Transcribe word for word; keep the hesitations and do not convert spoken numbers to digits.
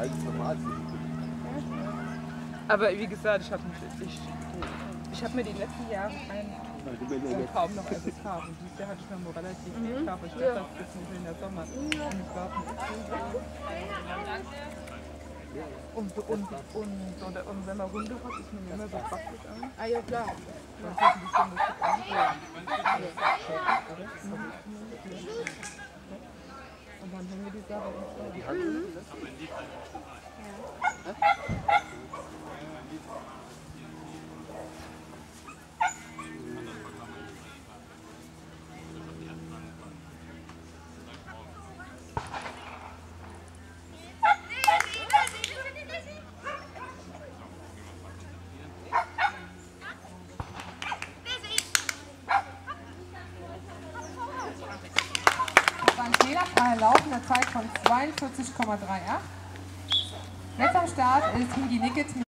Aber wie gesagt, ich habe ich, ich hab mir die letzten Jahre keinen äh, kaum noch etwas Farben. Dieses Jahr hatte ich noch mal relativ viel Mhm. Farbe. Ich dachte, das ist ein schöner Sommer. Und es war und, und, und, und, und wenn man Hunde hat, ist man immer so praktisch an. Ah ja, klar. Man sieht ein bisschen lustig an. Ja. Und dann hängen wir die Sache ins Die Hand mhm. Ein fehlerfreier Lauf in der Zeit von zweiundvierzig Komma acht. Jetzt am Start ist Higi Nickets mit